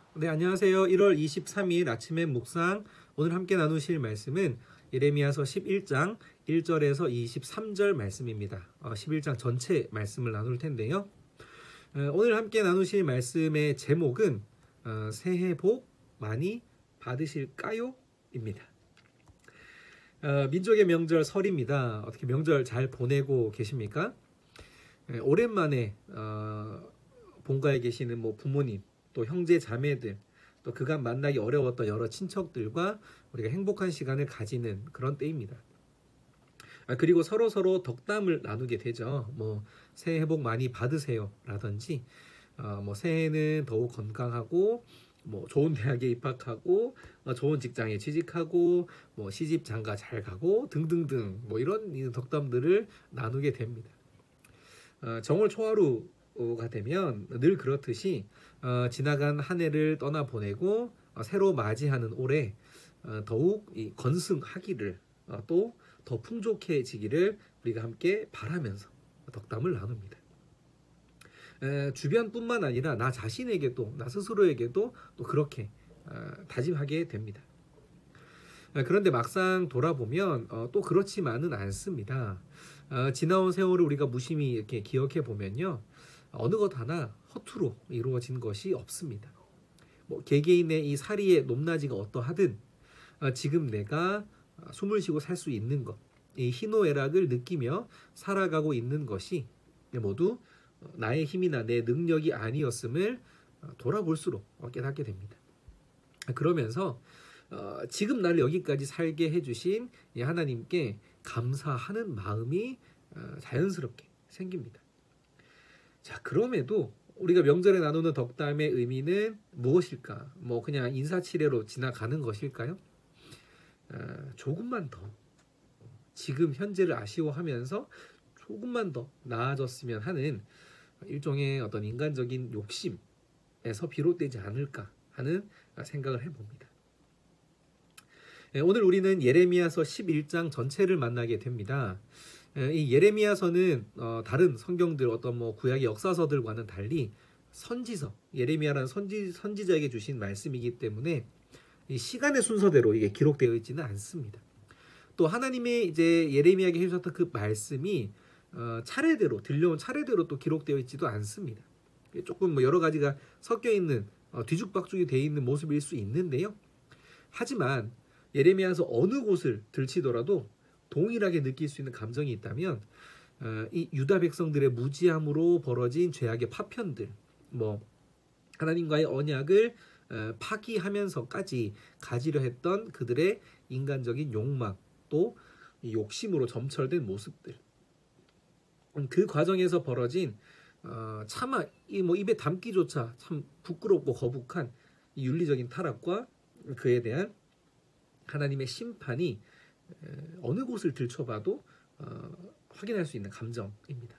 네, 안녕하세요. 1월 23일 아침의 묵상. 오늘 함께 나누실 말씀은 예레미야서 11장 1절에서 23절 말씀입니다. 11장 전체 말씀을 나눌 텐데요. 오늘 함께 나누실 말씀의 제목은 새해 복 많이 받으실까요? 입니다. 민족의 명절 설입니다. 어떻게 명절 잘 보내고 계십니까? 오랜만에 본가에 계시는 부모님, 또 형제 자매들, 또 그간 만나기 어려웠던 여러 친척들과 우리가 행복한 시간을 가지는 그런 때입니다. 그리고 서로 덕담을 나누게 되죠. 새해 복 많이 받으세요 라든지 새해는 더욱 건강하고 좋은 대학에 입학하고 좋은 직장에 취직하고 시집 장가 잘 가고 등등등 이런 덕담들을 나누게 됩니다. 정월 초하루가 되면 늘 그렇듯이 지나간 한 해를 떠나보내고 새로 맞이하는 올해 더욱 건승하기를 또 더 풍족해지기를 우리가 함께 바라면서 덕담을 나눕니다. 주변뿐만 아니라 나 자신에게도, 나 스스로에게도 또 그렇게 다짐하게 됩니다. 그런데 막상 돌아보면 또 그렇지만은 않습니다. 지나온 세월을 우리가 무심히 이렇게 기억해 보면요, 어느 것 하나 허투루 이루어진 것이 없습니다. 개개인의 이 사리의 높낮이가 어떠하든 지금 내가 숨을 쉬고 살 수 있는 것, 이 희노애락을 느끼며 살아가고 있는 것이 모두 나의 힘이나 내 능력이 아니었음을 돌아볼수록 깨닫게 됩니다. 그러면서 지금 나를 여기까지 살게 해주신 하나님께 감사하는 마음이 자연스럽게 생깁니다. 자, 그럼에도 우리가 명절에 나누는 덕담의 의미는 무엇일까? 그냥 인사치레로 지나가는 것일까요? 조금만 더 지금 현재를 아쉬워하면서 조금만 더 나아졌으면 하는 일종의 어떤 인간적인 욕심에서 비롯되지 않을까 하는 생각을 해봅니다. 오늘 우리는 예레미야서 11장 전체를 만나게 됩니다. 이 예레미야서는 다른 성경들 구약의 역사서들과는 달리 선지서, 예레미야라는 선지자에게 주신 말씀이기 때문에 이 시간의 순서대로 이게 기록되어 있지는 않습니다. 또 하나님의 이제 예레미야에게 해주셨던 그 말씀이 차례대로 들려온 차례대로 또 기록되어 있지도 않습니다. 조금 여러 가지가 섞여 있는 뒤죽박죽이 되어 있는 모습일 수 있는데요. 하지만 예레미야서 어느 곳을 들치더라도 동일하게 느낄 수 있는 감정이 있다면 이 유다 백성들의 무지함으로 벌어진 죄악의 파편들, 하나님과의 언약을 파기하면서까지 가지려 했던 그들의 인간적인 욕망, 또 욕심으로 점철된 모습들, 그 과정에서 벌어진 차마 입에 담기조차 참 부끄럽고 거북한 윤리적인 타락과 그에 대한 하나님의 심판이 어느 곳을 들춰봐도 확인할 수 있는 감정입니다.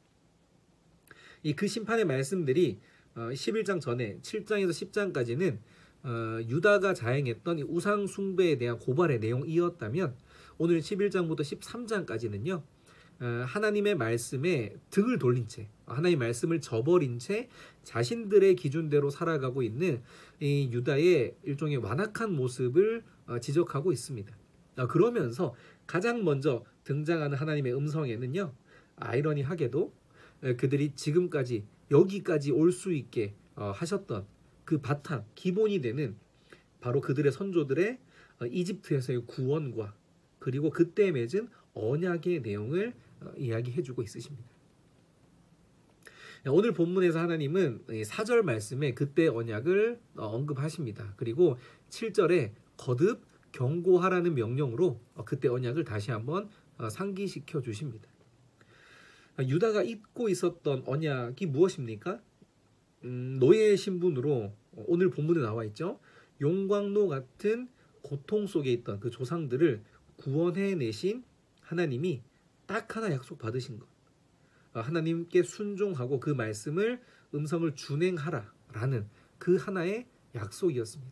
그 심판의 말씀들이 11장 전에 7장에서 10장까지는 유다가 자행했던 우상 숭배에 대한 고발의 내용이었다면 오늘 11장부터 13장까지는요, 하나님의 말씀에 등을 돌린 채, 하나님의 말씀을 저버린 채 자신들의 기준대로 살아가고 있는 이 유다의 일종의 완악한 모습을 지적하고 있습니다. 그러면서 가장 먼저 등장하는 하나님의 음성에는요, 아이러니하게도 그들이 지금까지 여기까지 올 수 있게 하셨던 그 바탕, 기본이 되는 바로 그들의 선조들의 이집트에서의 구원과 그리고 그때 맺은 언약의 내용을 이야기해주고 있으십니다. 오늘 본문에서 하나님은 4절 말씀에 그때 언약을 언급하십니다. 그리고 7절에 거듭 경고하라는 명령으로 그때 언약을 다시 한번 상기시켜 주십니다. 유다가 잊고 있었던 언약이 무엇입니까? 노예의 신분으로 오늘 본문에 나와 있죠. 용광로 같은 고통 속에 있던 그 조상들을 구원해내신 하나님이 딱 하나 약속 받으신 것, 하나님께 순종하고 그 말씀을 음성을 준행하라라는 그 하나의 약속이었습니다.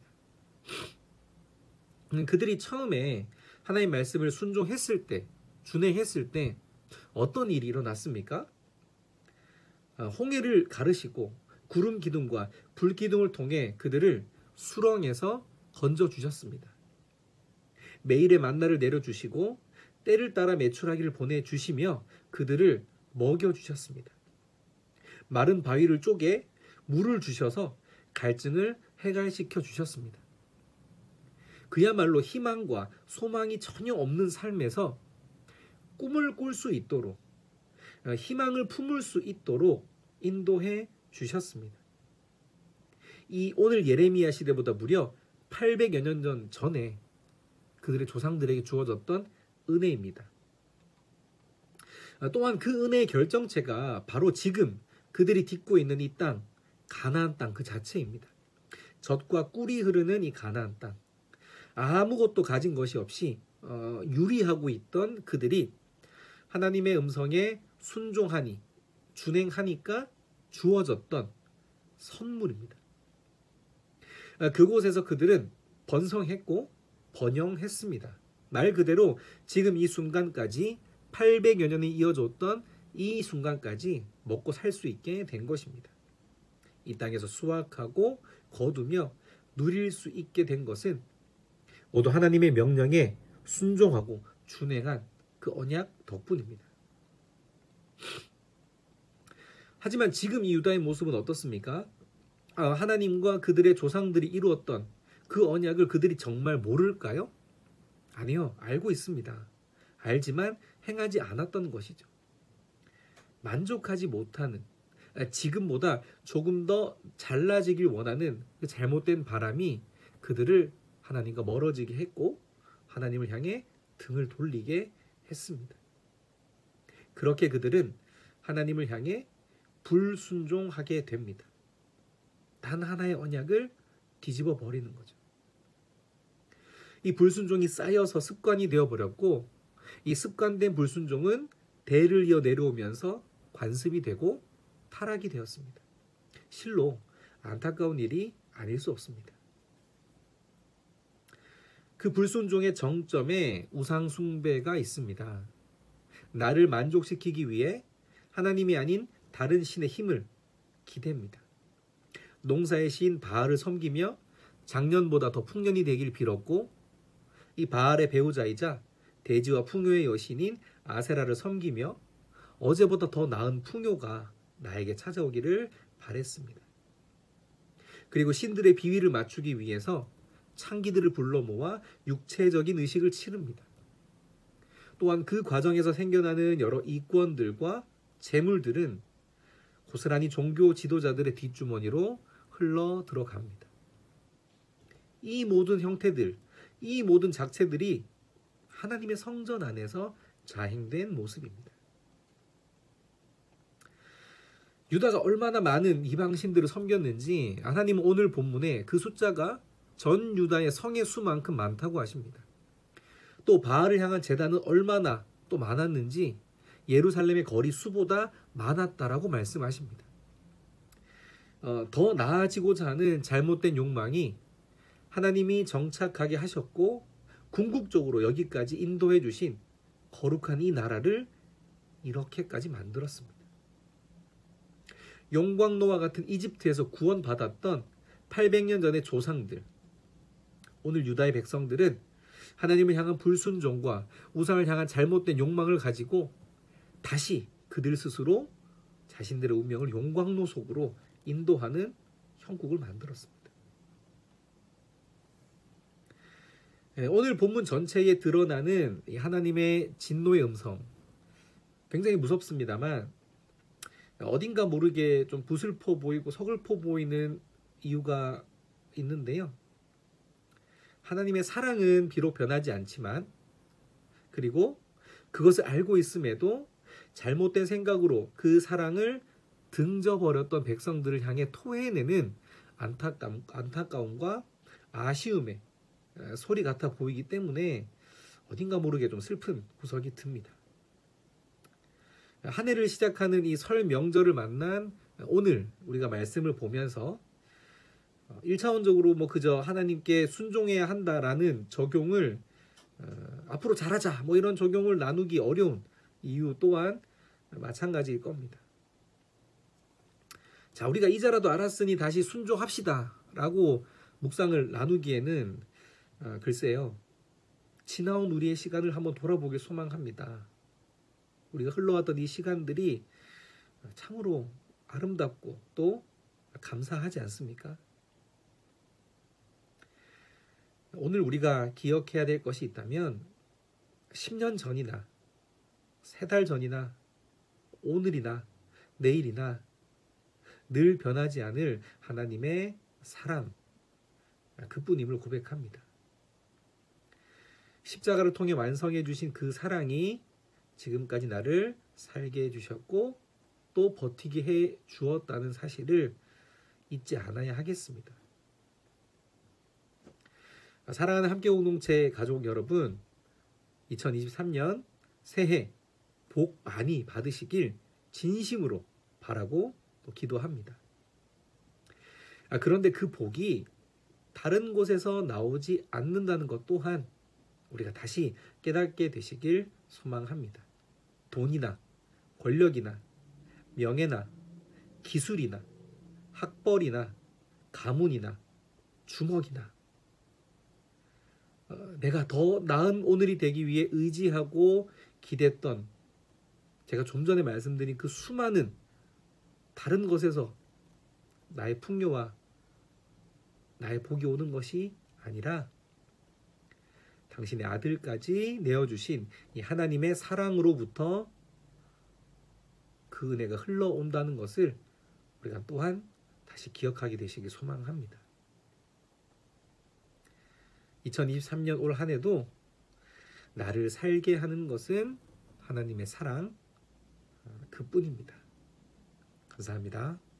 그들이 처음에 하나님 말씀을 순종했을 때, 준행했을 때 어떤 일이 일어났습니까? 홍해를 가르시고 구름 기둥과 불 기둥을 통해 그들을 수렁에서 건져 주셨습니다. 매일의 만나를 내려주시고 때를 따라 메추라기를 보내주시며 그들을 먹여주셨습니다. 마른 바위를 쪼개 물을 주셔서 갈증을 해갈시켜 주셨습니다. 그야말로 희망과 소망이 전혀 없는 삶에서 꿈을 꿀 수 있도록, 희망을 품을 수 있도록 인도해 주셨습니다. 이 오늘 예레미야 시대보다 무려 800여 년 전에 그들의 조상들에게 주어졌던 은혜입니다. 또한 그 은혜의 결정체가 바로 지금 그들이 딛고 있는 이 땅, 가나안 땅 그 자체입니다. 젖과 꿀이 흐르는 이 가나안 땅. 아무것도 가진 것이 없이 유리하고 있던 그들이 하나님의 음성에 순종하니, 준행하니까 주어졌던 선물입니다. 그곳에서 그들은 번성했고 번영했습니다. 말 그대로 지금 이 순간까지 800여 년이 이어졌던 이 순간까지 먹고 살 수 있게 된 것입니다. 이 땅에서 수확하고 거두며 누릴 수 있게 된 것은 모두 하나님의 명령에 순종하고 준행한 그 언약 덕분입니다. 하지만 지금 이 유다의 모습은 어떻습니까? 하나님과 그들의 조상들이 이루었던 그 언약을 그들이 정말 모를까요? 아니요, 알고 있습니다. 알지만 행하지 않았던 것이죠. 만족하지 못하는, 지금보다 조금 더 잘나지길 원하는 그 잘못된 바람이 그들을 하나님과 멀어지게 했고 하나님을 향해 등을 돌리게 했습니다. 그렇게 그들은 하나님을 향해 불순종하게 됩니다. 단 하나의 언약을 뒤집어 버리는 거죠. 이 불순종이 쌓여서 습관이 되어버렸고 이 습관된 불순종은 대를 이어 내려오면서 관습이 되고 타락이 되었습니다. 실로 안타까운 일이 아닐 수 없습니다. 그 불순종의 정점에 우상 숭배가 있습니다. 나를 만족시키기 위해 하나님이 아닌 다른 신의 힘을 기대합니다. 농사의 신 바알을 섬기며 작년보다 더 풍년이 되길 빌었고 이 바알의 배우자이자 대지와 풍요의 여신인 아세라를 섬기며 어제보다 더 나은 풍요가 나에게 찾아오기를 바랬습니다. 그리고 신들의 비위를 맞추기 위해서 창기들을 불러 모아 육체적인 의식을 치릅니다. 또한 그 과정에서 생겨나는 여러 이권들과 재물들은 고스란히 종교 지도자들의 뒷주머니로 흘러 들어갑니다. 이 모든 형태들, 이 모든 작체들이 하나님의 성전 안에서 자행된 모습입니다. 유다가 얼마나 많은 이방신들을 섬겼는지 하나님은 오늘 본문에 그 숫자가 전 유다의 성의 수만큼 많다고 하십니다. 또 바알을 향한 제단은 얼마나 또 많았는지 예루살렘의 거리 수보다 많았다라고 말씀하십니다. 더 나아지고자 하는 잘못된 욕망이 하나님이 정착하게 하셨고 궁극적으로 여기까지 인도해 주신 거룩한 이 나라를 이렇게까지 만들었습니다. 용광로와 같은 이집트에서 구원받았던 800년 전의 조상들, 오늘 유다의 백성들은 하나님을 향한 불순종과 우상을 향한 잘못된 욕망을 가지고 다시 그들 스스로 자신들의 운명을 용광로 속으로 인도하는 형국을 만들었습니다. 오늘 본문 전체에 드러나는 하나님의 진노의 음성, 굉장히 무섭습니다만 어딘가 모르게 좀 부슬퍼 보이고 서글퍼 보이는 이유가 있는데요. 하나님의 사랑은 비록 변하지 않지만 그리고 그것을 알고 있음에도 잘못된 생각으로 그 사랑을 등져버렸던 백성들을 향해 토해내는 안타까움과 아쉬움의 소리 같아 보이기 때문에 어딘가 모르게 좀 슬픈 구석이 듭니다. 한 해를 시작하는 이 설 명절을 만난 오늘 우리가 말씀을 보면서 1차원적으로 뭐 그저 하나님께 순종해야 한다라는 적용을 앞으로 잘하자 뭐 이런 적용을 나누기 어려운 이유 또한 마찬가지일 겁니다. 자, 우리가 이제라도 알았으니 다시 순종합시다 라고 묵상을 나누기에는 글쎄요, 지나온 우리의 시간을 한번 돌아보길 소망합니다. 우리가 흘러왔던 이 시간들이 참으로 아름답고 또 감사하지 않습니까? 오늘 우리가 기억해야 될 것이 있다면 10년 전이나 3달 전이나 오늘이나 내일이나 늘 변하지 않을 하나님의 사랑, 그뿐임을 고백합니다. 십자가를 통해 완성해 주신 그 사랑이 지금까지 나를 살게 해주셨고 또 버티게 해 주었다는 사실을 잊지 않아야 하겠습니다. 사랑하는 함께 공동체 가족 여러분, 2023년 새해 복 많이 받으시길 진심으로 바라고 또 기도합니다. 그런데 그 복이 다른 곳에서 나오지 않는다는 것 또한 우리가 다시 깨닫게 되시길 소망합니다. 돈이나 권력이나 명예나 기술이나 학벌이나 가문이나 주먹이나 내가 더 나은 오늘이 되기 위해 의지하고 기댔던, 제가 좀 전에 말씀드린 그 수많은 다른 것에서 나의 풍요와 나의 복이 오는 것이 아니라 당신의 아들까지 내어주신 이 하나님의 사랑으로부터 그 은혜가 흘러온다는 것을 우리가 또한 다시 기억하게 되시길 소망합니다. 2023년 올 한 해도 나를 살게 하는 것은 하나님의 사랑, 그뿐입니다. 감사합니다.